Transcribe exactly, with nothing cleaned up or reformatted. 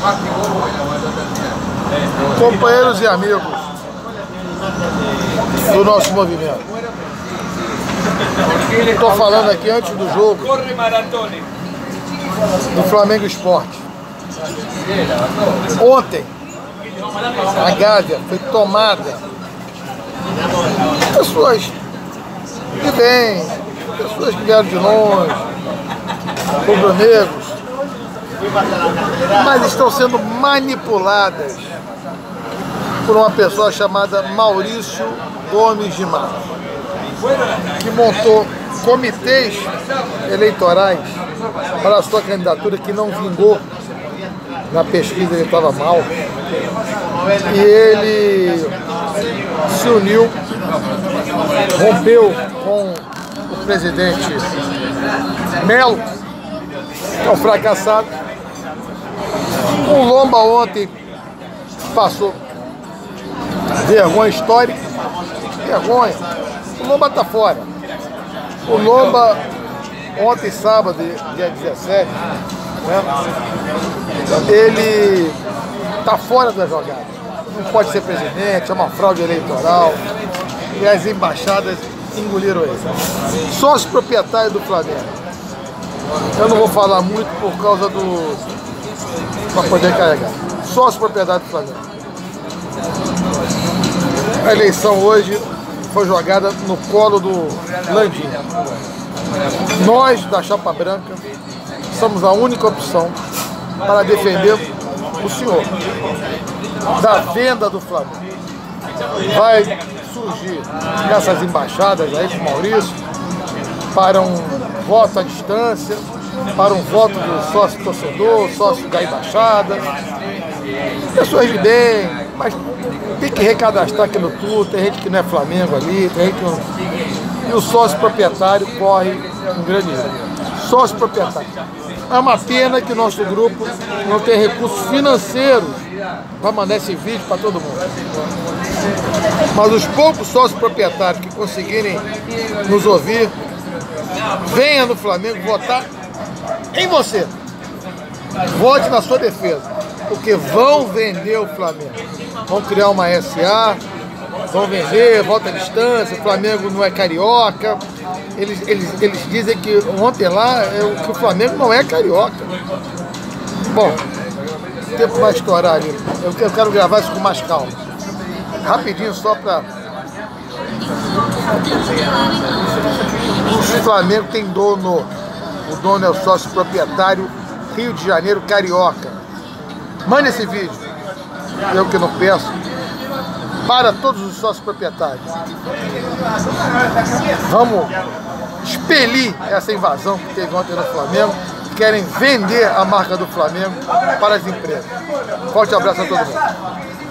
Companheiros e amigos do nosso movimento, estou falando aqui antes do jogo do Flamengo Esporte. Ontem a Gávea foi tomada, pessoas de bem, pessoas que vieram de longe, rubro-negros, mas estão sendo manipuladas por uma pessoa chamada Maurício Gomes de Matos, que montou comitês eleitorais para a sua candidatura, que não vingou. Na pesquisa ele estava mal, e ele se uniu, rompeu com o presidente Melo, que é um fracassado. O Lomba ontem passou vergonha histórica, vergonha. O Lomba está fora. O Lomba ontem, sábado, dia dezessete, né, ele está fora da jogada. Não pode ser presidente, é uma fraude eleitoral. E as embaixadas engoliram ele. Sócio proprietário do Flamengo. Eu não vou falar muito por causa do... para poder carregar. Sócio proprietário do Flamengo. A eleição hoje foi jogada no colo do Landim. Nós, da Chapa Branca, somos a única opção para defender o senhor da venda do Flamengo. Vai surgir nessas embaixadas aí com o Maurício para um voto à distância, para um voto do sócio torcedor, sócio da embaixada, pessoas de bem, mas tem que recadastrar aquilo tudo. Tem gente que não é Flamengo ali, tem gente que não... E o sócio proprietário corre um grande risco. Sócio proprietário. É uma pena que o nosso grupo não tem recursos financeiros para mandar esse vídeo para todo mundo. Mas os poucos sócios proprietários que conseguirem nos ouvir, venha no Flamengo votar em você. Vote na sua defesa, porque vão vender o Flamengo. Vão criar uma S A, vão vender, volta à distância, o Flamengo não é carioca. Eles, eles, eles dizem que ontem lá é, que o Flamengo não é carioca. Bom, o tempo vai estourar ali. Eu, eu quero gravar isso com mais calma. Rapidinho, só para... O Flamengo tem dono. O dono é o sócio proprietário Rio de Janeiro Carioca. Mande esse vídeo, eu que não peço, para todos os sócios proprietários. Vamos expelir essa invasão que teve ontem no Flamengo. Querem vender a marca do Flamengo para as empresas. Forte abraço a todo mundo.